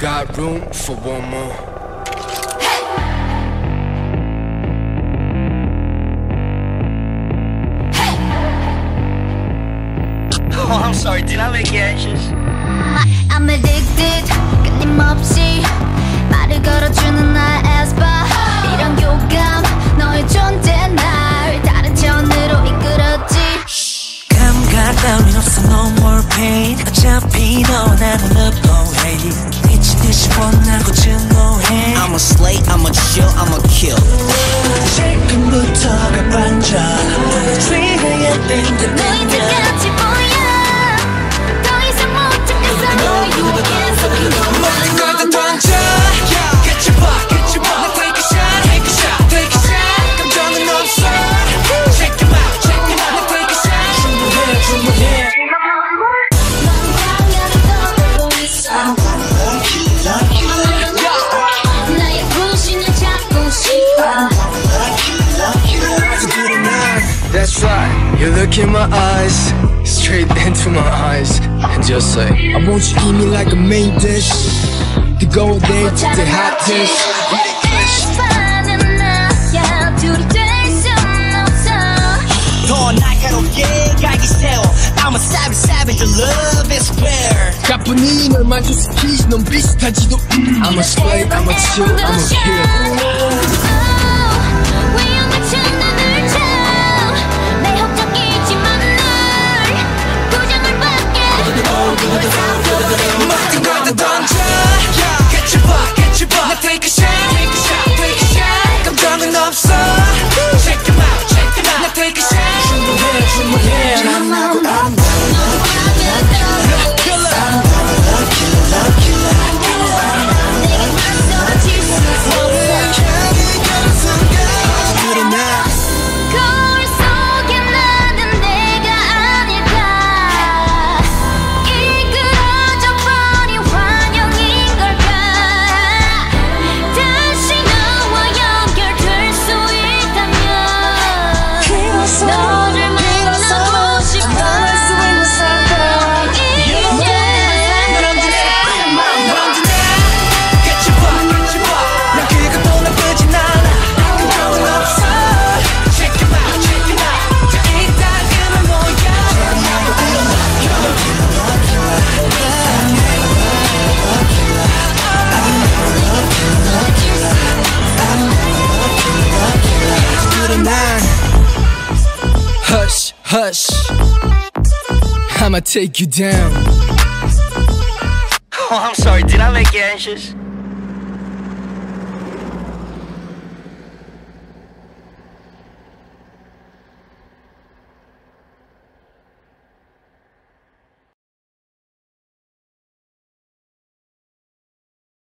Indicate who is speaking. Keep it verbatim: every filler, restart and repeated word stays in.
Speaker 1: got room for one more.
Speaker 2: Oh, I'm sorry, did I make you anxious?
Speaker 3: I'm addicted, 끊임없이 말을 걸어주는 나의 aespa. 이런 교감, 너의 존재 날 다른 차원으로 이끌었지.
Speaker 4: 감각 따윈 없어, no more pain. 어차피 너 나는 love away. 미친 듯이 원하고 증오해.
Speaker 2: I'm a slay, I'm a chill, I'm a kill.
Speaker 4: 지금부터가 반전. 트리거에 땡겨
Speaker 3: 너희 끝까지 보여. 더 이상 못 참겠어. 너의 유혹에 섞인
Speaker 4: 모든 걸 다 던져.
Speaker 2: 끝이봐, 끝이봐. 나 take a shot, take a shot, take a shot. 감정은 없어. Check him out, check him out. 나 take a shot.
Speaker 4: 충분해, 충분해.
Speaker 3: 나의 부신을 잡고 싶어.
Speaker 1: That's right, you look in my eyes, straight into my eyes, and just say I want you to eat me like a main dish. To go there to the hot dish.
Speaker 3: aespa는 나야. 둘이 될 순 없어.
Speaker 2: 더 날카롭게 갈기 세워. I'm a savage, savage, your love is rare.
Speaker 1: 가뿐히 널 만족시키지 넌 비슷하지도. I'm a slave, I'm a chill, I'm a kill.
Speaker 2: 모든 걸 다 던져. 끝이봐, 끝이봐. 나 take a shot, take a shot, take a shot. 감정은 없어. Check him out, check him out. 나 take a shot.
Speaker 4: 충분해, 충분해.
Speaker 2: Killa.
Speaker 3: 거울 속에 나는 내가 아닐까. 이끌어져 버린 환영인 걸까. 다시 너와 연결될 수 있다면 너를 만나고 싶어.
Speaker 1: Hush, hush, I'ma take you down.
Speaker 2: Oh, I'm sorry, did I make you anxious?